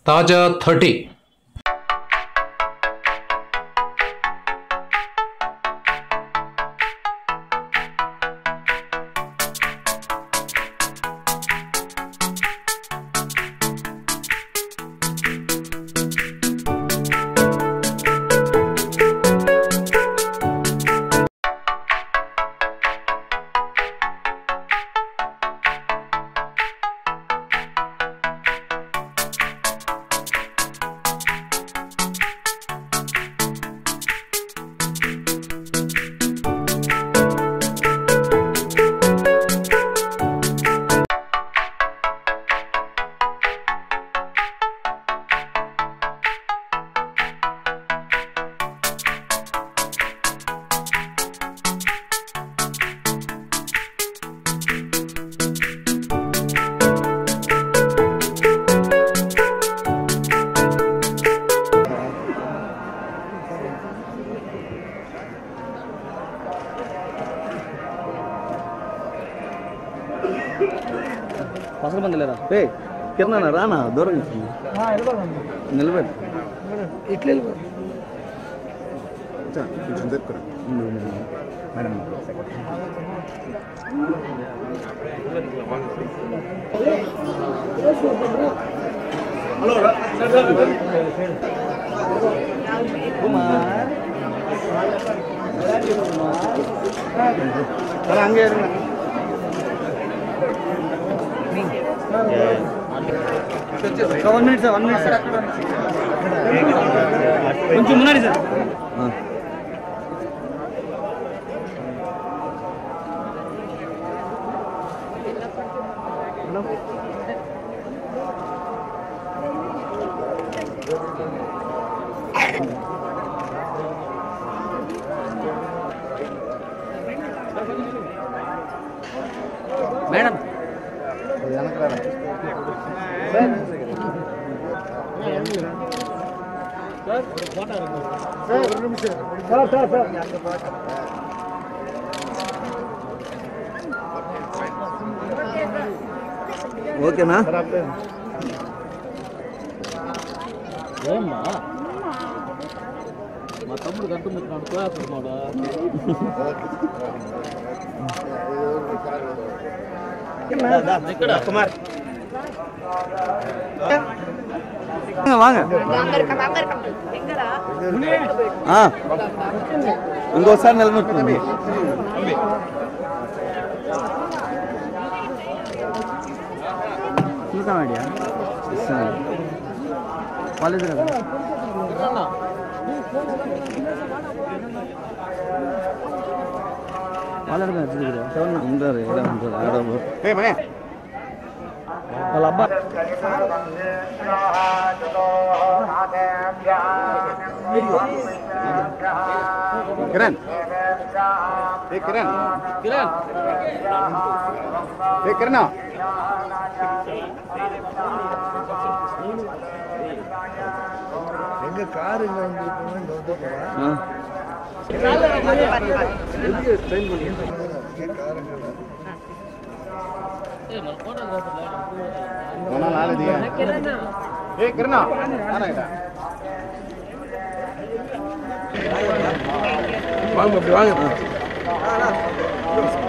తాజా 30. పసలు మంది లేదా రే కిరణా రానా దూరం నిలబెట్టు ఇట్లా కొంచెం దగ్గర మేడం కుమార్ హంగే one minute sir కొంచెం మున్నాడి సార్ మేడం ఓకేనా ఏమ్మా మా తమ్ముడు కట్టుకుంటున్నాడు కోయాస్తున్నాడు కుమార్ వాంగ ఇంకోసారి నిలబెట్టుకోండి చూద్దామడియా కాలేజ్ కదా వాళ్ళ ఉంటారు వాళ్ళ అబ్బా కిరణ్ కిరణ్ కిరణ్ కిరణ్ எங்க கார் எங்க வாங்க